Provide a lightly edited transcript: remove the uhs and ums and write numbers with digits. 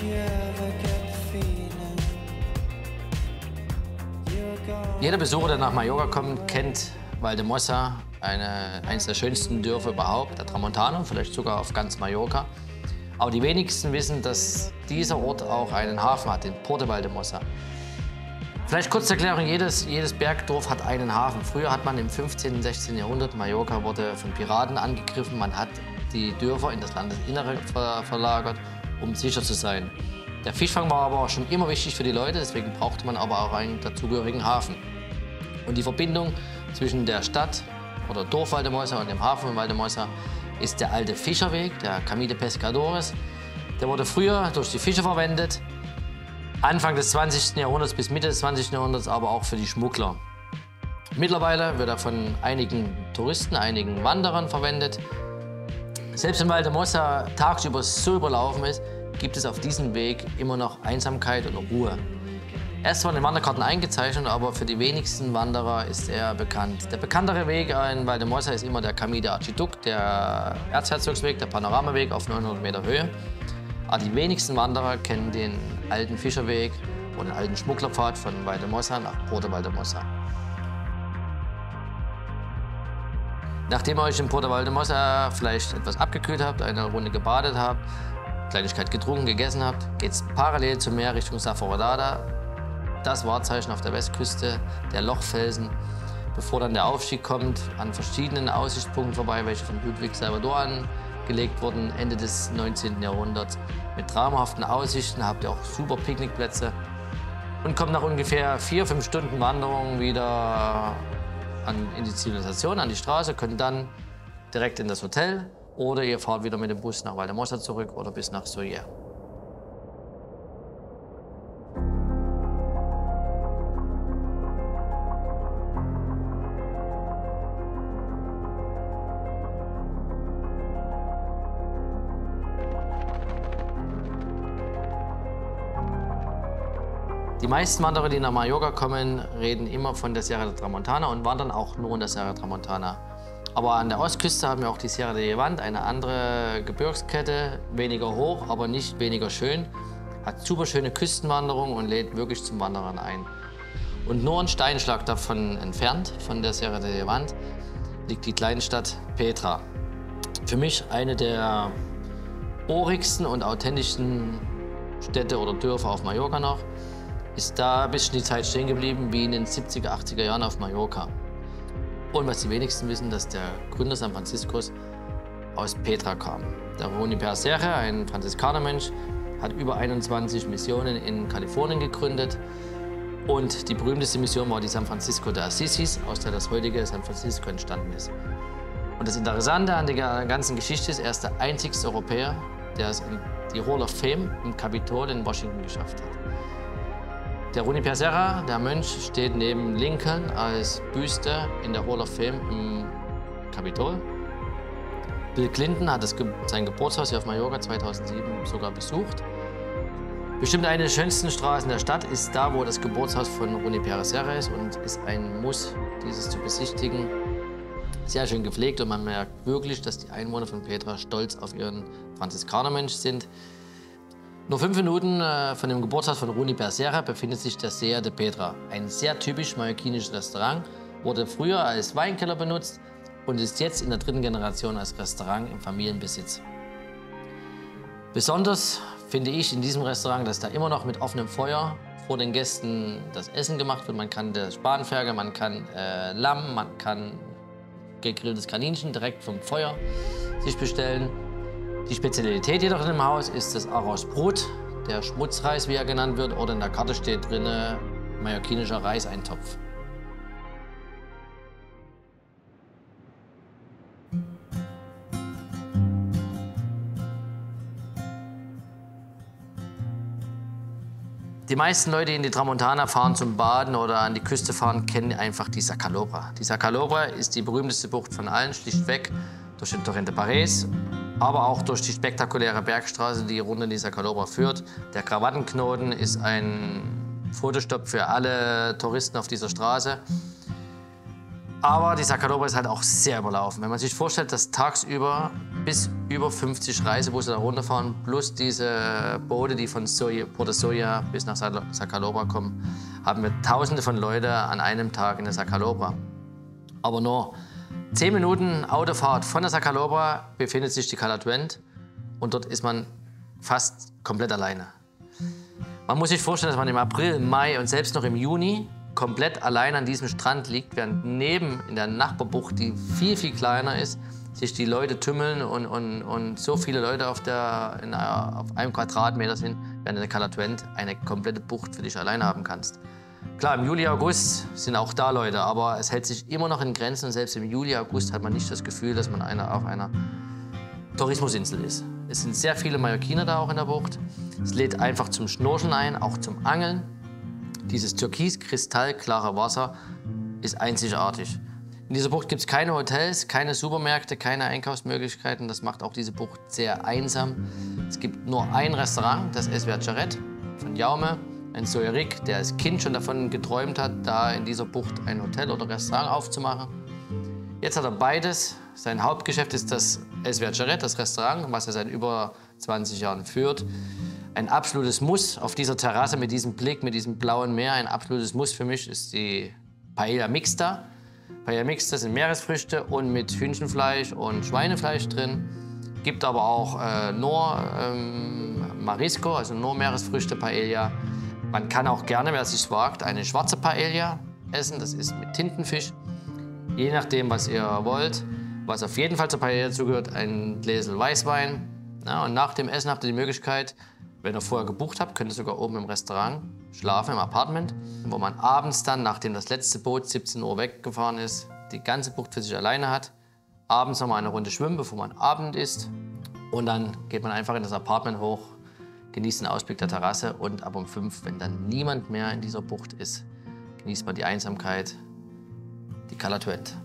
Jeder Besucher, der nach Mallorca kommt, kennt Valdemossa, eines der schönsten Dörfer überhaupt, der Tramontana, vielleicht sogar auf ganz Mallorca. Aber die wenigsten wissen, dass dieser Ort auch einen Hafen hat, den Port de Valdemossa. Vielleicht kurz zur Erklärung, jedes Bergdorf hat einen Hafen. Früher hat man im 15. und 16. Jahrhundert, Mallorca wurde von Piraten angegriffen, man hat die Dörfer in das Landesinnere verlagert, um sicher zu sein. Der Fischfang war aber schon immer wichtig für die Leute, deswegen brauchte man aber auch einen dazugehörigen Hafen. Und die Verbindung zwischen der Stadt oder Dorf Valdemossa und dem Hafen von Valdemossa ist der alte Fischerweg, der Camí de Pescadores. Der wurde früher durch die Fischer verwendet, Anfang des 20. Jahrhunderts bis Mitte des 20. Jahrhunderts aber auch für die Schmuggler. Mittlerweile wird er von einigen Touristen, einigen Wanderern verwendet. Selbst wenn Valdemossa tagsüber so überlaufen ist, gibt es auf diesem Weg immer noch Einsamkeit und Ruhe. Er ist zwar in den Wanderkarten eingezeichnet, aber für die wenigsten Wanderer ist er bekannt. Der bekanntere Weg in Valdemossa ist immer der Camí de Archiduc, der Erzherzogsweg, der Panoramaweg auf 900 Meter Höhe. Aber die wenigsten Wanderer kennen den alten Fischerweg und den alten Schmugglerpfad von Valdemossa nach Port de Valdemossa. Nachdem ihr euch in Port de Valdemossa vielleicht etwas abgekühlt habt, eine Runde gebadet habt, Kleinigkeit getrunken, gegessen habt, geht es parallel zum Meer Richtung Sa Foradada, das Wahrzeichen auf der Westküste, der Lochfelsen, bevor dann der Aufstieg kommt, an verschiedenen Aussichtspunkten vorbei, welche von Ludwig Salvador angelegt wurden, Ende des 19. Jahrhunderts. Mit traumhaften Aussichten habt ihr auch super Picknickplätze und kommt nach ungefähr 4-5 Stunden Wanderung wieder in die Zivilisation, an die Straße, könnt dann direkt in das Hotel oder ihr fahrt wieder mit dem Bus nach Valdemossa zurück oder bis nach Sóller. Die meisten Wanderer, die nach Mallorca kommen, reden immer von der Sierra de Tramontana und wandern auch nur in der Sierra de Tramontana. Aber an der Ostküste haben wir auch die Sierra de Levant, eine andere Gebirgskette, weniger hoch, aber nicht weniger schön, hat super schöne Küstenwanderung und lädt wirklich zum Wandern ein. Und nur ein Steinschlag davon entfernt, von der Sierra de Levant, liegt die kleine Stadt Petra. Für mich eine der urigsten und authentischsten Städte oder Dörfer auf Mallorca noch. Ist da ein bisschen die Zeit stehen geblieben, wie in den 70er, 80er Jahren auf Mallorca. Und was die wenigsten wissen, dass der Gründer San Franciscos aus Petra kam. Der Juniper Serra, ein Franziskanermönch, hat über 21 Missionen in Kalifornien gegründet. Und die berühmteste Mission war die San Francisco de Assisi, aus der das heutige San Francisco entstanden ist. Und das Interessante an der ganzen Geschichte ist, er ist der einzigste Europäer, der es in die Hall of Fame im Kapitol in Washington geschafft hat. Der Juniper Serra, der Mönch, steht neben Lincoln als Büste in der Hall of Fame im Kapitol. Bill Clinton hat sein Geburtshaus hier auf Mallorca 2007 sogar besucht. Bestimmt eine der schönsten Straßen der Stadt ist da, wo das Geburtshaus von Juniper Serra ist und ist ein Muss, dieses zu besichtigen. Sehr schön gepflegt und man merkt wirklich, dass die Einwohner von Petra stolz auf ihren Franziskanermönch sind. Nur 5 Minuten von dem Geburtshaus von Juniper Serra befindet sich der Sea de Petra. Ein sehr typisch mallorquinisches Restaurant, wurde früher als Weinkeller benutzt und ist jetzt in der 3. Generation als Restaurant im Familienbesitz. Besonders finde ich in diesem Restaurant, dass da immer noch mit offenem Feuer vor den Gästen das Essen gemacht wird. Man kann das Spanferkel, man kann Lamm, man kann gegrilltes Kaninchen direkt vom Feuer sich bestellen. Die Spezialität jedoch in dem Haus ist das Arroz Brut, der Schmutzreis, wie er genannt wird, oder in der Karte steht drin mallorquinischer Reiseintopf. Die meisten Leute, die in die Tramontana fahren zum Baden oder an die Küste fahren, kennen einfach die Sa Calobra. Die Sa Calobra ist die berühmteste Bucht von allen, schlichtweg durch den Torrent de Parés, aber auch durch die spektakuläre Bergstraße, die rund in die Sa Calobra führt. Der Krawattenknoten ist ein Fotostopp für alle Touristen auf dieser Straße. Aber die Sacalobra ist halt auch sehr überlaufen. Wenn man sich vorstellt, dass tagsüber bis über 50 Reisebusse da runterfahren, plus diese Boote, die von Porto Soya bis nach Sacalobra kommen, haben wir Tausende von Leuten an einem Tag in der Sacalobra. Aber nur 10 Minuten Autofahrt von der Sacalobra befindet sich die Cala Duende und dort ist man fast komplett alleine. Man muss sich vorstellen, dass man im April, Mai und selbst noch im Juni komplett allein an diesem Strand liegt, während neben in der Nachbarbucht, die viel, viel kleiner ist, sich die Leute tümmeln und so viele Leute auf einem Quadratmeter sind, während in der Cala Duende eine komplette Bucht für dich alleine haben kannst. Klar, im Juli, August sind auch da Leute, aber es hält sich immer noch in Grenzen und selbst im Juli, August hat man nicht das Gefühl, dass man auf einer Tourismusinsel ist. Es sind sehr viele Mallorquiner da auch in der Bucht. Es lädt einfach zum Schnorcheln ein, auch zum Angeln. Dieses türkis-kristallklare Wasser ist einzigartig. In dieser Bucht gibt es keine Hotels, keine Supermärkte, keine Einkaufsmöglichkeiten. Das macht auch diese Bucht sehr einsam. Es gibt nur ein Restaurant, das Es Viatxaret von Jaume, ein Soyerik, der als Kind schon davon geträumt hat, da in dieser Bucht ein Hotel oder Restaurant aufzumachen. Jetzt hat er beides. Sein Hauptgeschäft ist das Es Viatxaret, das Restaurant, was er seit über 20 Jahren führt. Ein absolutes Muss auf dieser Terrasse mit diesem Blick, mit diesem blauen Meer. Ein absolutes Muss für mich ist die Paella Mixta. Paella Mixta sind Meeresfrüchte und mit Hühnchenfleisch und Schweinefleisch drin. Gibt aber auch nur Marisco, also nur Meeresfrüchte Paella. Man kann auch gerne, wer es sich wagt, eine schwarze Paella essen. Das ist mit Tintenfisch. Je nachdem, was ihr wollt. Was auf jeden Fall zur Paella dazugehört, ein Gläsel Weißwein. Ja, und nach dem Essen habt ihr die Möglichkeit, wenn ihr vorher gebucht habt, könnt ihr sogar oben im Restaurant schlafen, im Apartment, wo man abends dann, nachdem das letzte Boot 17 Uhr weggefahren ist, die ganze Bucht für sich alleine hat. Abends noch mal eine Runde schwimmen, bevor man Abend isst. Und dann geht man einfach in das Apartment hoch, genießt den Ausblick der Terrasse und ab um 5, wenn dann niemand mehr in dieser Bucht ist, genießt man die Einsamkeit, die Cala Duende.